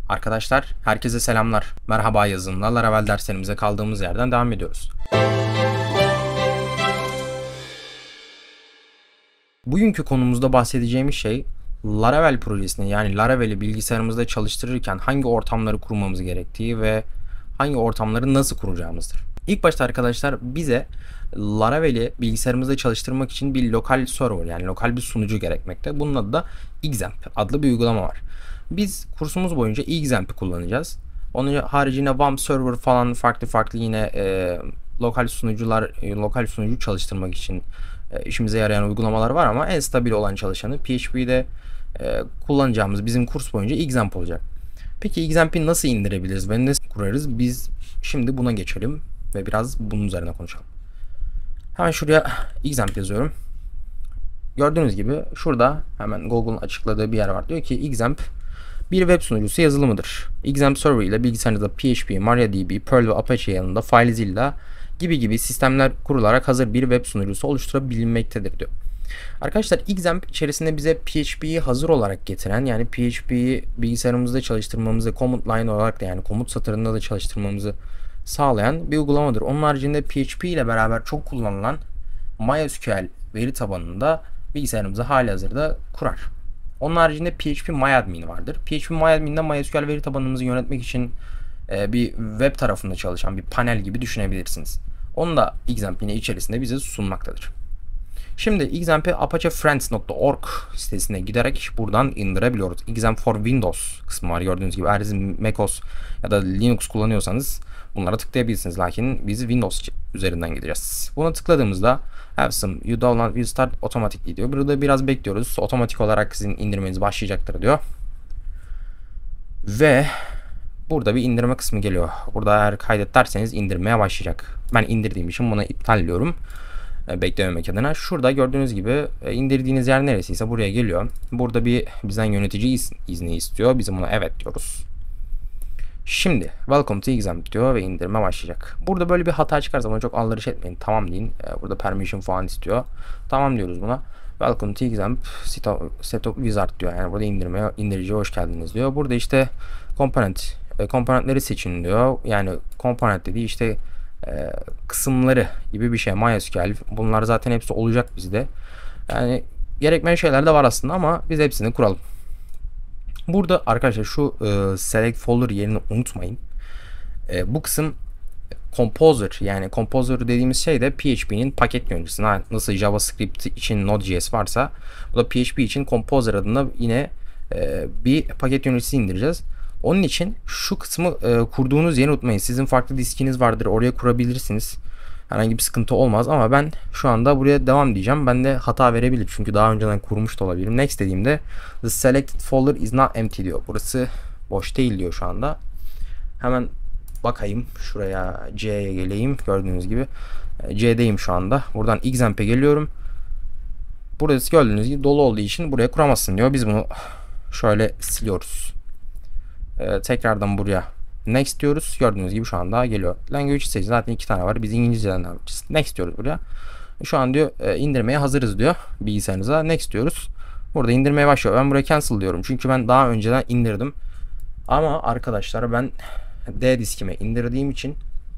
Arkadaşlar, herkese selamlar. Merhaba yazılımla Laravel derslerimize kaldığımız yerden devam ediyoruz. Bugünkü konumuzda bahsedeceğimiz şey Laravel projesini yani Laravel'i bilgisayarımızda çalıştırırken hangi ortamları kurmamız gerektiği ve hangi ortamları nasıl kuracağımızdır. İlk başta arkadaşlar bize Laravel'i bilgisayarımızda çalıştırmak için bir lokal server yani lokal bir sunucu gerekmekte. Bunun adı da XAMPP adlı bir uygulama var. Biz kursumuz boyunca XAMPP'i kullanacağız. Onun haricinde WAMP server falan farklı yine lokal sunucu çalıştırmak için işimize yarayan uygulamalar var ama en stabil olan çalışanı PHP'de kullanacağımız bizim kurs boyunca XAMPP olacak. Peki XAMPP'i nasıl indirebiliriz ve nasıl kurarız? Biz şimdi buna geçelim ve biraz bunun üzerine konuşalım. Hemen şuraya XAMPP yazıyorum. Gördüğünüz gibi şurada hemen Google'un açıkladığı bir yer var. Diyor ki XAMPP bir web sunucusu yazılımıdır. XAMPP Server ile bilgisayarınızda PHP, MariaDB, Perl ve Apache yanında FileZilla gibi sistemler kurularak hazır bir web sunucusu oluşturabilmektedir diyor. Arkadaşlar XAMPP içerisinde bize PHP'yi hazır olarak getiren yani PHP'yi bilgisayarımızda çalıştırmamızı command line olarak da yani komut satırında da çalıştırmamızı sağlayan bir uygulamadır. Onun haricinde PHP ile beraber çok kullanılan MySQL veri tabanında bilgisayarımızı halihazırda kurar. Onun haricinde PHPMyAdmin vardır. PHPMyAdmin'de MySQL veri tabanımızı yönetmek için bir web tarafında çalışan bir panel gibi düşünebilirsiniz. Onu da XAMPP yine içerisinde bize sunmaktadır. Şimdi XAMPP'i apachefriends.org sitesine giderek buradan indirebiliyoruz. XAMPP for Windows kısmı var gördüğünüz gibi. Eğer siz macOS ya da Linux kullanıyorsanız bunlara tıklayabilirsiniz. Lakin biz Windows üzerinden gideceğiz. Buna tıkladığımızda have some you download will start automatically diyor. Burada biraz bekliyoruz. Otomatik olarak sizin indirmeniz başlayacaktır diyor. Ve burada bir indirme kısmı geliyor. Burada eğer kaydet derseniz indirmeye başlayacak. Ben indirdiğim için bunu iptal diyorum. Beklememek adına. Şurada gördüğünüz gibi indirdiğiniz yer neresiyse buraya geliyor. Burada bir bizden yönetici izni istiyor. Biz buna evet diyoruz. Şimdi welcome to XAMPP diyor ve indirme başlayacak. Burada böyle bir hata çıkarsa bana çok aldırış etmeyin. Tamam deyin. Burada permission falan istiyor. Tamam diyoruz buna. Welcome to XAMPP setup wizard diyor. Yani burada indiriciye hoş geldiniz diyor. Burada işte komponentleri seçin diyor. Yani komponent dediği işte kısımları gibi bir şey. MySQL bunlar zaten hepsi olacak bizde. Yani gerekmeyen şeyler de var aslında ama biz hepsini kuralım. Burada arkadaşlar şu select folder yerini unutmayın. Bu kısım Composer yani Composer dediğimiz şey de PHP'nin paket yöneticisi. Nasıl JavaScript için Node.js varsa bu da PHP için Composer adında yine bir paket yöneticisi indireceğiz. Onun için şu kısmı kurduğunuz yeri unutmayın. Sizin farklı diskiniz vardır. Oraya kurabilirsiniz. Herhangi bir sıkıntı olmaz ama ben şu anda buraya devam diyeceğim. Ben de hata verebilir. Çünkü daha önceden kurmuş da olabilirim. Next dediğimde the selected folder is not empty diyor. Burası boş değil diyor şu anda. Hemen bakayım. Şuraya C'ye geleyim. Gördüğünüz gibi C'deyim şu anda. Buradan XAMPP'e geliyorum. Burası gördüğünüz gibi dolu olduğu için buraya kuramazsın diyor. Biz bunu şöyle siliyoruz. Tekrardan buraya next diyoruz. Gördüğünüz gibi şu anda geliyor. Language seçin. Zaten 2 tane var. Biz İngilizceden devam edeceğiz. Next diyoruz buraya. Şu an diyor indirmeye hazırız diyor bilgisayarınıza. Next diyoruz. Burada indirmeye başlıyor. Ben buraya cancel diyorum. Çünkü ben daha önceden indirdim. Ama arkadaşlar ben D diskime indirdiğim için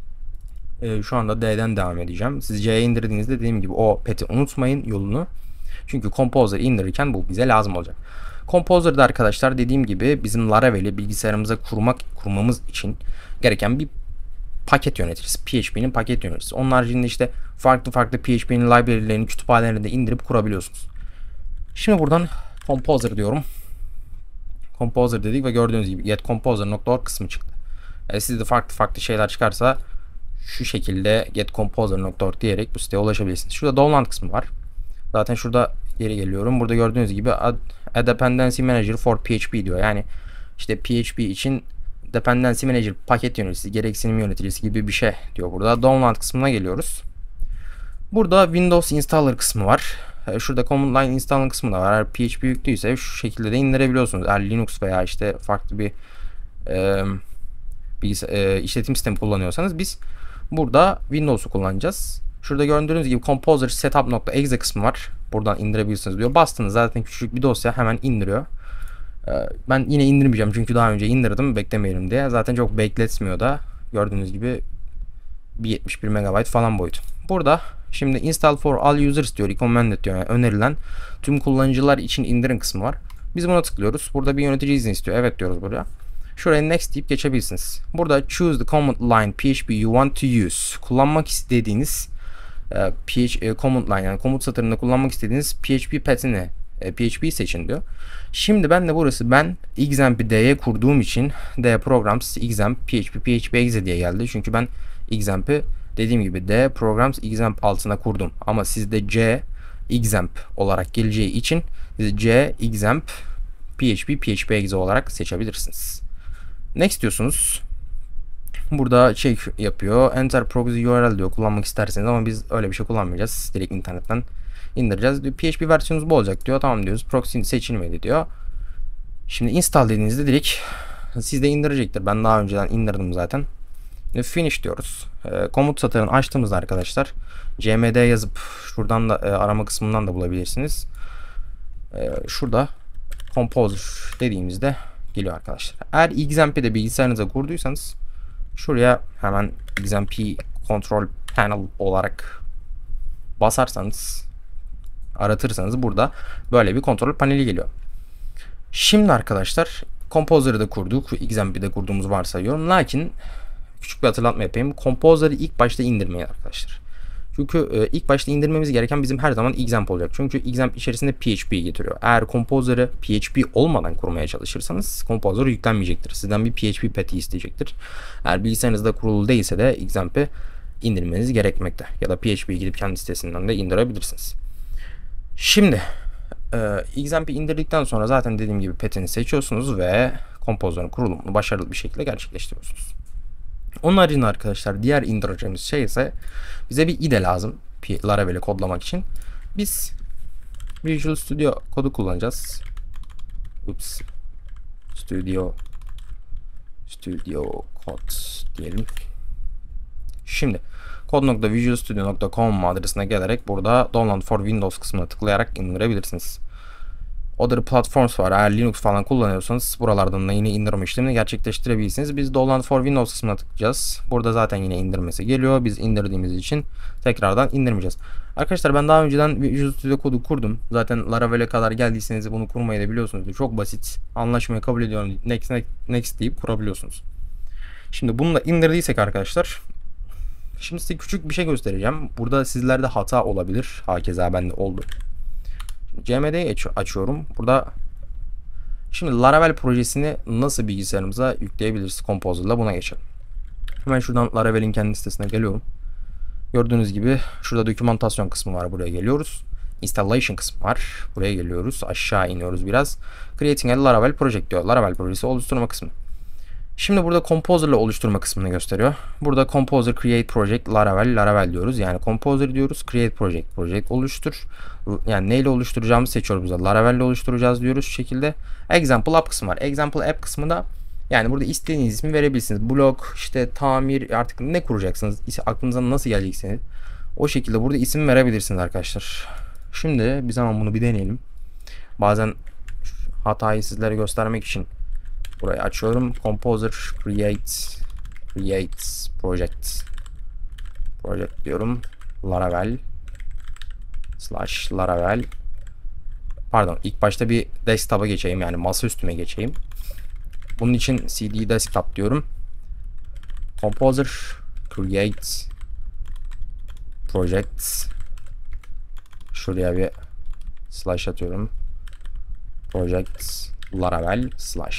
şu anda D'den devam edeceğim. Siz C'ye indirdiğinizde dediğim gibi o pet'i unutmayın yolunu. Çünkü Composer indirirken bu bize lazım olacak. Composer'da arkadaşlar dediğim gibi bizim Laravel'i bilgisayarımıza kurmamız için gereken bir paket yöneticisi. PHP'nin paket yöneticisi. Onun haricinde işte farklı PHP'nin library'lerini, kütüphanelerini de indirip kurabiliyorsunuz. Şimdi buradan Composer diyorum. Composer dedik ve gördüğünüz gibi getcomposer.org kısmı çıktı. Sizde farklı şeyler çıkarsa şu şekilde getcomposer.org diyerek bu siteye ulaşabilirsiniz. Şurada download kısmı var. Zaten şurada geri geliyorum. Burada gördüğünüz gibi a dependency manager for PHP diyor. Yani işte PHP için dependency manager paket yöneticisi, gereksinim yöneticisi gibi bir şey diyor burada. Download kısmına geliyoruz. Burada Windows installer kısmı var. Şurada command line installer kısmı da var. Eğer PHP yüklüyse şu şekilde de indirebiliyorsunuz. Eğer Linux veya işte farklı bir işletim sistemi kullanıyorsanız biz burada Windows'u kullanacağız. Şurada gördüğünüz gibi Composer Setup.exe kısmı var. Buradan indirebilirsiniz diyor. Bastınız zaten küçük bir dosya hemen indiriyor. Ben yine indirmeyeceğim çünkü daha önce indirdim, beklemeyelim diye. Zaten çok bekletmiyor da, gördüğünüz gibi 71 MB falan boyutu. Burada şimdi install for all users diyor, recommended diyor, yani önerilen tüm kullanıcılar için indirin kısmı var. Biz buna tıklıyoruz. Burada bir yönetici izni istiyor. Evet diyoruz buraya. Şuraya next deyip geçebilirsiniz. Burada choose the command line PHP you want to use. Kullanmak istediğiniz command line, yani komut satırında kullanmak istediğiniz PHP petini PHP seçin diyor. Şimdi ben de burası, ben Xamp'i D'ye kurduğum için D programs Xamp PHP exe diye geldi. Çünkü ben Xamp'i dediğim gibi D programs Xamp altına kurdum. Ama sizde C Xamp olarak geleceği için siz C Xamp PHP exe olarak seçebilirsiniz. Next diyorsunuz. Burada şey yapıyor. Enter proxy URL diyor, kullanmak isterseniz, ama biz öyle bir şey kullanmayacağız. Direkt internetten indireceğiz. PHP versiyonunuz bu olacak diyor. Tamam diyoruz. Proxy seçilmedi diyor. Şimdi install dediğinizde direkt sizde indirecektir. Ben daha önceden indirdim zaten. Finish diyoruz. Komut satırını açtığımızda arkadaşlar cmd yazıp şuradan da arama kısmından da bulabilirsiniz. Şurada Composer dediğimizde geliyor arkadaşlar. Eğer Xamp'i de bilgisayarınıza kurduysanız şuraya hemen Xamp Control Panel olarak basarsanız, aratırsanız burada böyle bir kontrol paneli geliyor. Şimdi arkadaşlar Composer'ı da kurduk. Xamp'i de kurduğumuzu varsayıyorum. Lakin küçük bir hatırlatma yapayım. Composer'ı ilk başta indirmeyin arkadaşlar. Çünkü ilk başta indirmemiz gereken bizim her zaman Xamp olacak. Çünkü Xamp içerisinde PHP getiriyor. Eğer Composer'ı PHP olmadan kurmaya çalışırsanız Composer yüklenmeyecektir. Sizden bir PHP peti isteyecektir. Eğer bilgisayarınızda kurulu değilse de Xamp'i indirmeniz gerekmekte. Ya da PHP'ye gidip kendi sitesinden de indirebilirsiniz. Şimdi Xamp'i indirdikten sonra zaten dediğim gibi petini seçiyorsunuz ve Composer'ın kurulumunu başarılı bir şekilde gerçekleştiriyorsunuz. Onun haricinde arkadaşlar diğer indireceğimiz şey ise bize bir IDE lazım Laravel'i kodlamak için. Biz Visual Studio kodu kullanacağız. Studio Code diyelim. Şimdi code.visualstudio.com adresine gelerek burada Download for Windows kısmına tıklayarak indirebilirsiniz. Other platforms var. Eğer Linux falan kullanıyorsanız buralardan da yine indirme işlemini gerçekleştirebilirsiniz. Biz Download for Windows kısmına tıklayacağız. Burada zaten yine indirmesi geliyor. Biz indirdiğimiz için tekrardan indirmeyeceğiz. Arkadaşlar ben daha önceden Visual Studio kodu kurdum. Zaten Laravel'e kadar geldiyseniz bunu kurmayı da biliyorsunuz. Çok basit. Anlaşmayı kabul ediyorum. Next deyip kurabiliyorsunuz. Şimdi bunu da indirdiysek arkadaşlar, şimdi size küçük bir şey göstereceğim. Burada sizlerde hata olabilir. Hakeza bende oldu. CMD'yi açıyorum. Burada şimdi Laravel projesini nasıl bilgisayarımıza yükleyebiliriz Composer'la, buna geçelim. Hemen şuradan Laravel'in kendi sitesine geliyorum. Gördüğünüz gibi şurada dokümantasyon kısmı var. Buraya geliyoruz. Installation kısmı var. Buraya geliyoruz. Aşağı iniyoruz biraz. Creating a Laravel project diyor. Laravel projesi oluşturma kısmı. Şimdi burada Composer'la oluşturma kısmını gösteriyor. Burada Composer Create Project Laravel diyoruz. Yani Composer diyoruz. Create Project oluştur. Yani neyle oluşturacağımızı seçiyoruz burada. Laravel'le oluşturacağız diyoruz şu şekilde. Example App kısmı var. Example App kısmında yani burada istediğiniz ismi verebilirsiniz. Blog, işte tamir, artık ne kuracaksınız, aklınıza nasıl geleceksiniz, o şekilde burada isim verebilirsiniz arkadaşlar. Şimdi biz hemen bunu bir deneyelim. Bazen hatayı sizlere göstermek için burayı açıyorum. Composer Create Project diyorum. Laravel /Laravel. Pardon, ilk başta bir desktop'a geçeyim, yani masa üstüme geçeyim. Bunun için cd desktop diyorum. Composer Create Project. Şuraya bir slash atıyorum. Project Laravel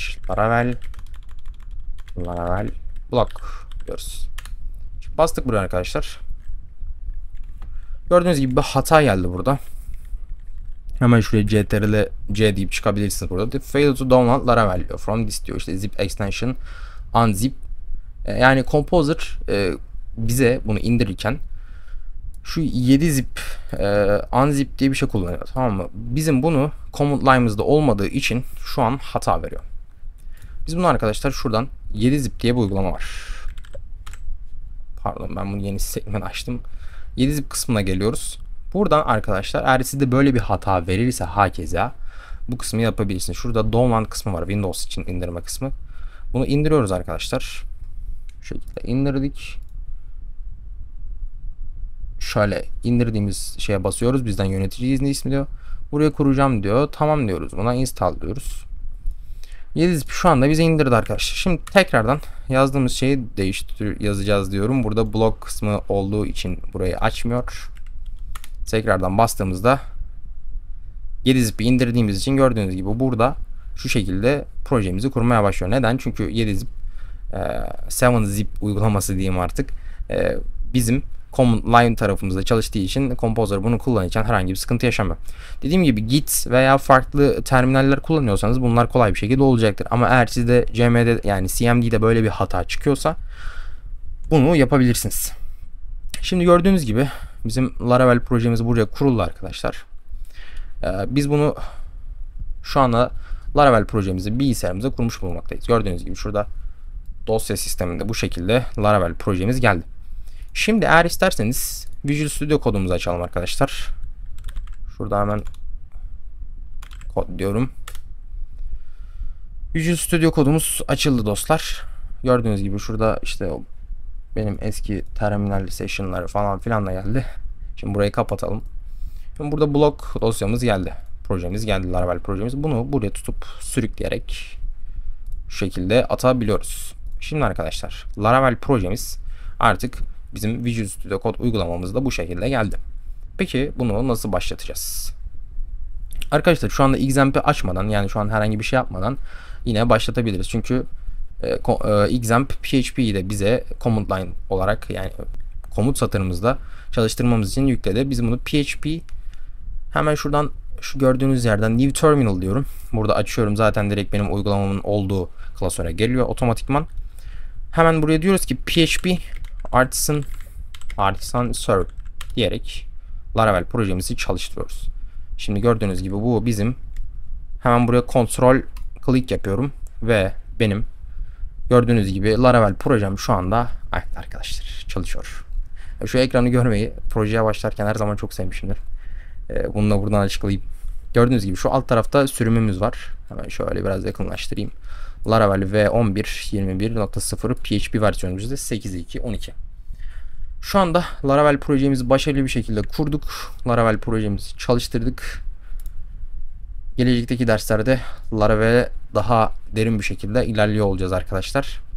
block diyoruz. Şimdi bastık buraya arkadaşlar. Gördüğünüz gibi bir hata geldi burada. Hemen şuraya C deyip çıkabilirsiniz burada. Fail to download Laravel from this diyor. İşte zip extension unzip. Yani Composer bize bunu indirirken şu 7 zip unzip diye bir şey kullanıyor, tamam mı? Bizim bunu command line'ımızda olmadığı için şu an hata veriyor. Biz bunu arkadaşlar şuradan 7 zip diye bir uygulama var. Pardon, ben bunu yeni sekmen açtım. 7 zip kısmına geliyoruz. Buradan arkadaşlar eğer sizde böyle bir hata verirse hakeza bu kısmı yapabilirsiniz. Şurada download kısmı var. Windows için indirme kısmı. Bunu indiriyoruz arkadaşlar. Şu şekilde indirdik. Şöyle indirdiğimiz şeye basıyoruz. Bizden yönetici izni istiyor. Buraya kuracağım diyor. Tamam diyoruz. Buna install diyoruz. 7zip şu anda bize indirdi arkadaşlar. Şimdi tekrardan yazdığımız şeyi yazacağız diyorum. Burada blok kısmı olduğu için burayı açmıyor. Tekrardan bastığımızda 7zip'i indirdiğimiz için gördüğünüz gibi burada şu şekilde projemizi kurmaya başlıyor. Neden? Çünkü 7zip 7zip uygulaması diyeyim artık bizim command line tarafımızda çalıştığı için Composer bunu kullanırken herhangi bir sıkıntı yaşamıyor. Dediğim gibi Git veya farklı terminaller kullanıyorsanız bunlar kolay bir şekilde olacaktır. Ama eğer sizde CM'de yani CMD'de böyle bir hata çıkıyorsa bunu yapabilirsiniz. Şimdi gördüğünüz gibi bizim Laravel projemiz buraya kuruldu arkadaşlar. Biz bunu şu anda Laravel projemizi bilgisayarımıza kurmuş bulunmaktayız. Gördüğünüz gibi şurada dosya sisteminde bu şekilde Laravel projemiz geldi. Şimdi eğer isterseniz Visual Studio kodumuzu açalım arkadaşlar. Şurada hemen kod diyorum. Visual Studio kodumuz açıldı dostlar. Gördüğünüz gibi şurada işte benim eski terminal session'ları falan filan da geldi. Şimdi burayı kapatalım. Şimdi burada blok dosyamız geldi. Projemiz geldi, Laravel projemiz. Bunu buraya tutup sürükleyerek şu şekilde atabiliyoruz. Şimdi arkadaşlar Laravel projemiz artık bizim Visual Studio Code uygulamamızda bu şekilde geldi. Peki bunu nasıl başlatacağız? Arkadaşlar şu anda Xamp'i açmadan, yani şu an herhangi bir şey yapmadan yine başlatabiliriz. Çünkü Xamp PHP'yi de bize command line olarak, yani komut satırımızda çalıştırmamız için yükledi. Biz bunu PHP hemen şuradan şu gördüğünüz yerden New Terminal diyorum. Burada açıyorum, zaten direkt benim uygulamamın olduğu klasöre geliyor otomatikman. Hemen buraya diyoruz ki PHP Artisan Serve diyerek Laravel projemizi çalıştırıyoruz. Şimdi gördüğünüz gibi bu bizim, hemen buraya kontrol click yapıyorum ve benim gördüğünüz gibi Laravel projem şu anda ayakta arkadaşlar, çalışıyor. Şu ekranı görmeyi projeye başlarken her zaman çok sevmişimdir. Bunu da buradan açıklayayım. Gördüğünüz gibi şu alt tarafta sürümümüz var. Hemen şöyle biraz yakınlaştırayım. Laravel V11 21.0 PHP versiyonumuzda 8.2.12. Şu anda Laravel projemizi başarılı bir şekilde kurduk. Laravel projemizi çalıştırdık. Gelecekteki derslerde Laravel'e daha derin bir şekilde ilerliyor olacağız arkadaşlar.